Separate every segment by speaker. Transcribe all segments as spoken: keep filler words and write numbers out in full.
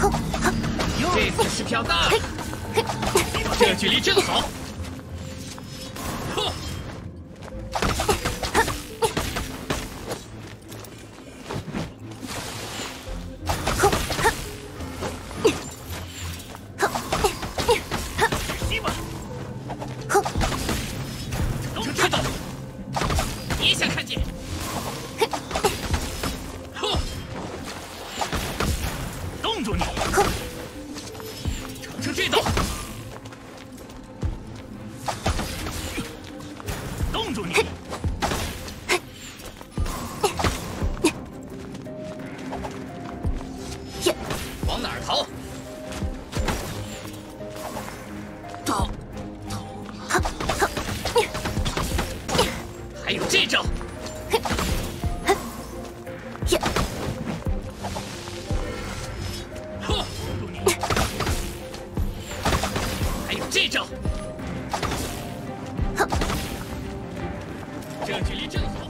Speaker 1: 这次是飘大了，这距离正好。呵，西吧，都知道，别想看见。 冻住你！乘成这道！冻住你！往哪儿逃？逃！还有这招！ 这招，这距离正好。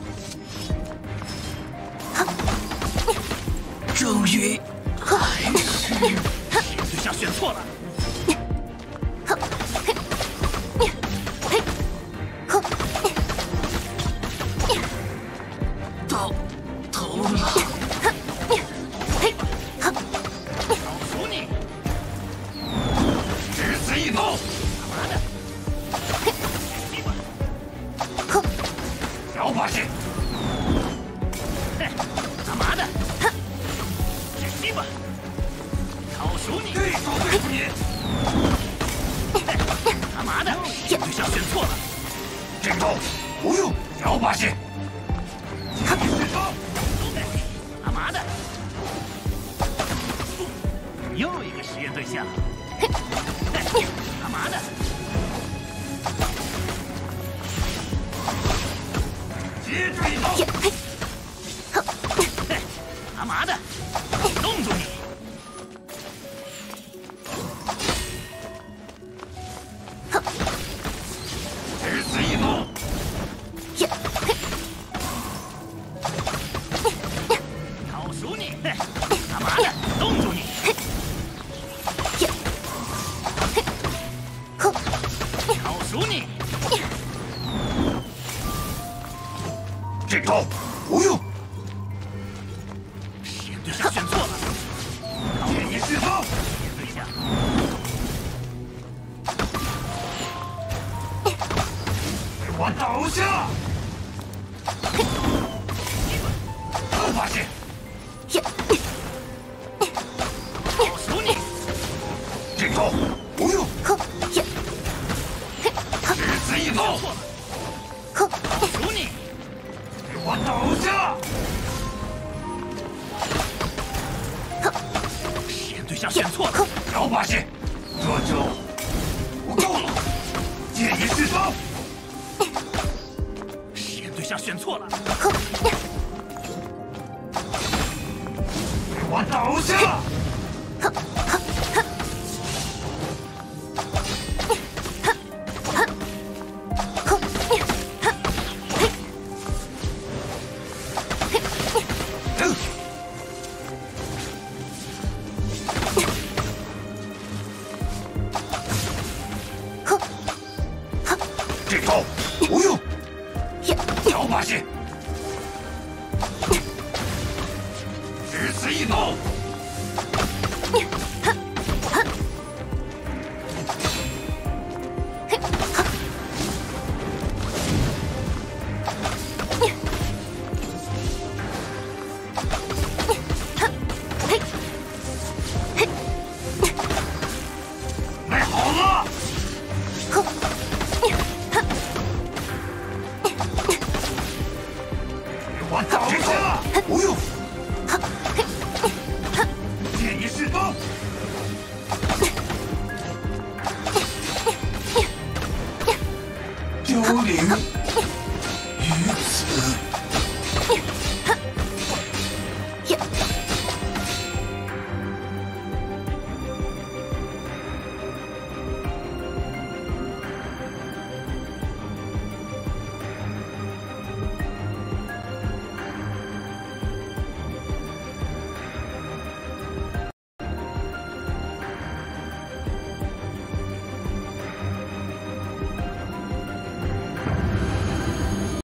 Speaker 1: 终于，还是对象选错了。到头了。老鼠你，只此一刀。 小把戏！嘿，干嘛的？忍心吧！老鼠你！对手对付你！嘿，干嘛的？对象选错了。这招不用，小把戏！看你对方！干嘛的？又一个实验对象。嘿，干嘛的？ 接住一刀！嘿，干嘛的？冻住你！只此一刀！老鼠你！嘿，干嘛的？冻住你！老鼠你！ 这招不用，实验对象选错了，建议释放。实验对象，给我倒下！都发现，老鼠你，这招不用，只此一刀。老鼠你。 我倒下！实验对象选错了，小把戏，这招不够了，建议释放。实验对象选错了，给我倒下！这招不用，小把戏，只此一刀。准备好了。 我倒下！不用。